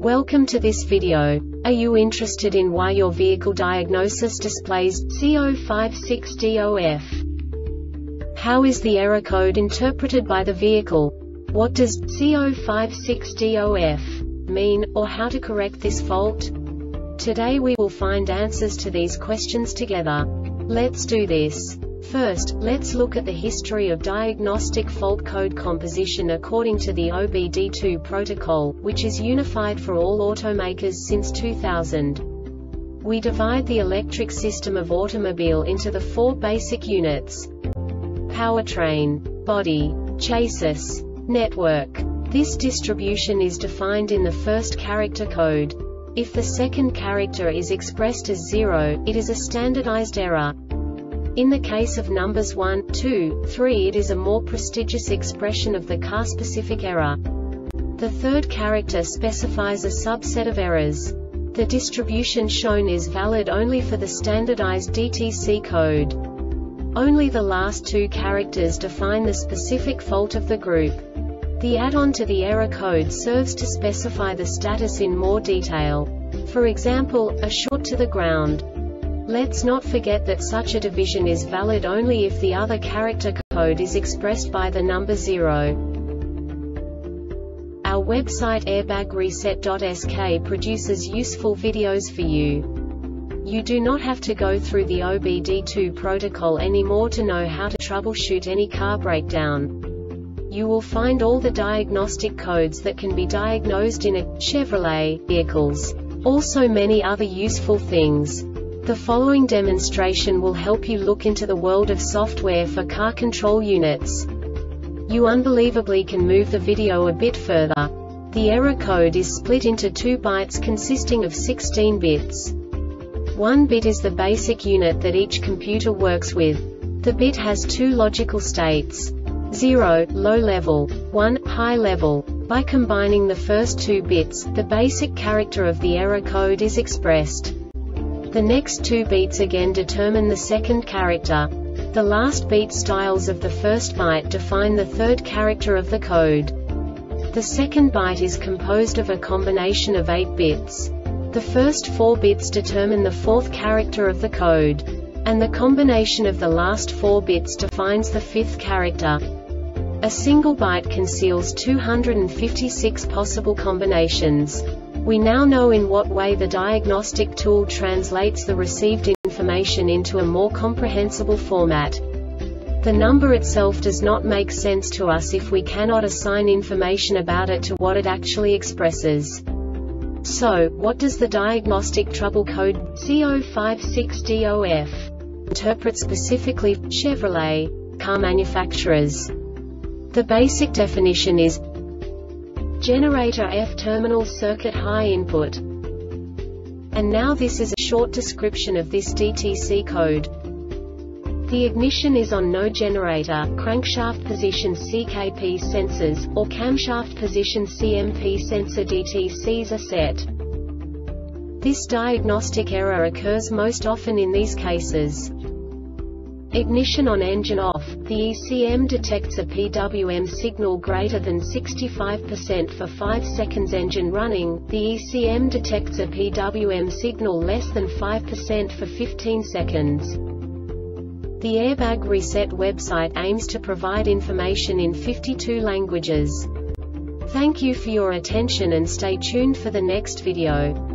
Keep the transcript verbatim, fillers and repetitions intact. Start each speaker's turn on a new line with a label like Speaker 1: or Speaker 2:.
Speaker 1: Welcome to this video. Are you interested in why your vehicle diagnosis displays C zero five six D O F? How is the error code interpreted by the vehicle? What does C zero five six D O F mean, or how to correct this fault? Today we will find answers to these questions together. Let's do this. First, let's look at the history of diagnostic fault code composition according to the O B D two protocol, which is unified for all automakers since two thousand. We divide the electric system of automobile into the four basic units: powertrain, body, chassis, network. This distribution is defined in the first character code. If the second character is expressed as zero, it is a standardized error. In the case of numbers one, two, three, it is a more prestigious expression of the car-specific error. The third character specifies a subset of errors. The distribution shown is valid only for the standardized D T C code. Only the last two characters define the specific fault of the group. The add-on to the error code serves to specify the status in more detail. For example, a short to the ground. Let's not forget that such a division is valid only if the other character code is expressed by the number zero. Our website airbag reset dot S K produces useful videos for you. You do not have to go through the O B D two protocol anymore to know how to troubleshoot any car breakdown. You will find all the diagnostic codes that can be diagnosed in a Chevrolet vehicles. Also many other useful things. The following demonstration will help you look into the world of software for car control units. You unbelievably can move the video a bit further. The error code is split into two bytes consisting of sixteen bits. One bit is the basic unit that each computer works with. The bit has two logical states: zero, low level, one, high level. By combining the first two bits, the basic character of the error code is expressed. The next two beats again determine the second character. The last beat styles of the first byte define the third character of the code. The second byte is composed of a combination of eight bits. The first four bits determine the fourth character of the code. And the combination of the last four bits defines the fifth character. A single byte conceals two hundred fifty-six possible combinations. We now know in what way the diagnostic tool translates the received information into a more comprehensible format. The number itself does not make sense to us if we cannot assign information about it to what it actually expresses. So, what does the diagnostic trouble code C zero five six D O F interpret specifically for Chevrolet car manufacturers? The basic definition is generator F terminal circuit high input. And now this is a short description of this D T C code. The ignition is on no generator, crankshaft position C K P sensors, or camshaft position C M P sensor D T Cs are set. This diagnostic error occurs most often in these cases: ignition on, engine off. The E C M detects a P W M signal greater than sixty-five percent for five seconds. Engine running. The E C M detects a P W M signal less than five percent for fifteen seconds. The Airbag Reset website aims to provide information in fifty-two languages. Thank you for your attention and stay tuned for the next video.